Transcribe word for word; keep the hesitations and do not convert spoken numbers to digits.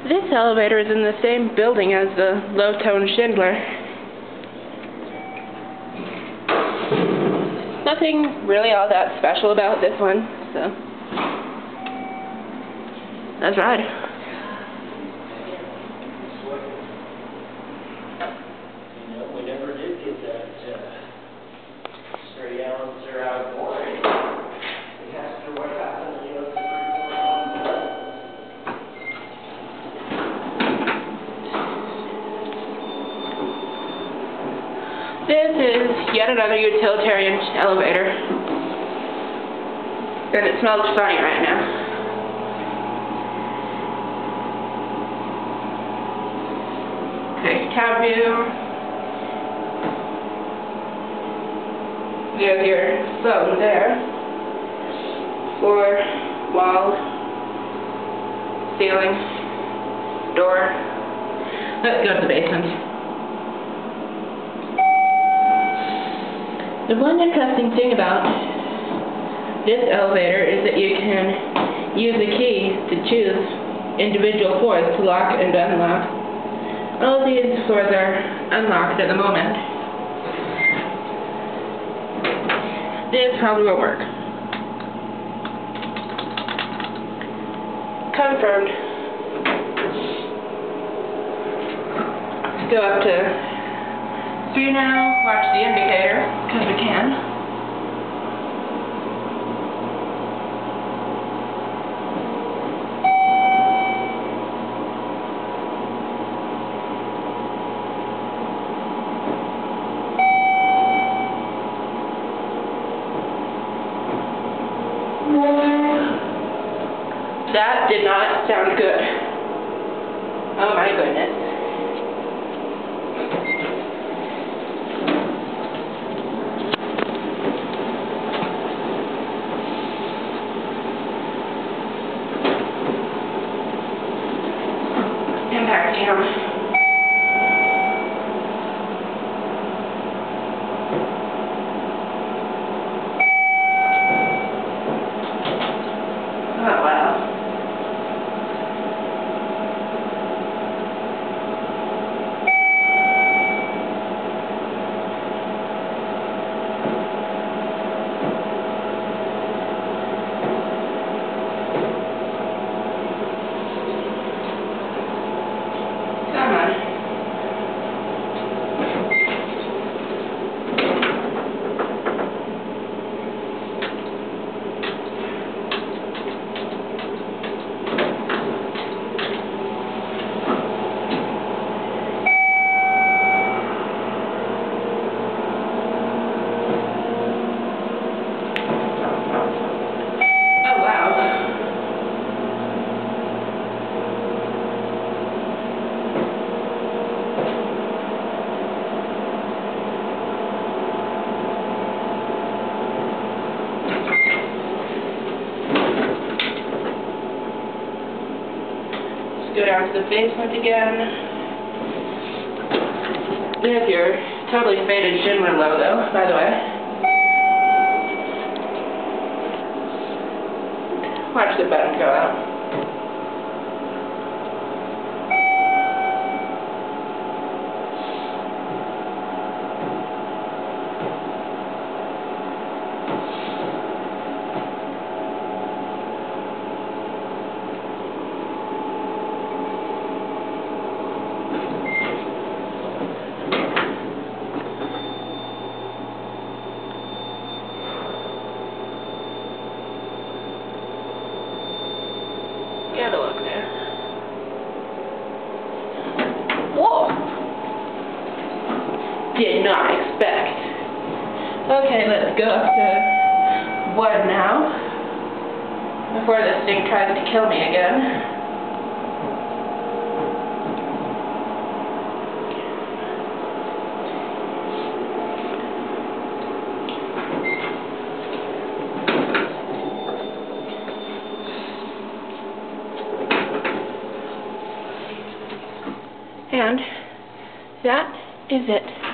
This elevator is in the same building as the low-tone Schindler. Nothing really all that special about this one, so let's ride. You know, we never did get that uh, straight answer out of boy. We asked her what happened, and you know, This is yet another utilitarian elevator, and it smells funny right now. Okay, cab view. There's your phone there. Floor, wall, ceiling, door. Let's go to the basement. The one interesting thing about this elevator is that you can use a key to choose individual floors to lock and unlock. All of these floors are unlocked at the moment. This probably won't work. Confirmed. Let's go up to three now, watch the indicator, because we can. That did not sound good. Oh my goodness. Impact cam. Oh wow. Come on. Oh wow. Go down to the basement again. There's your totally faded Schindler logo, by the way. Watch the button go out. Get a look there. Whoa! Did not expect. Okay, let's go up to one now, before this thing tries to kill me again. And that is it.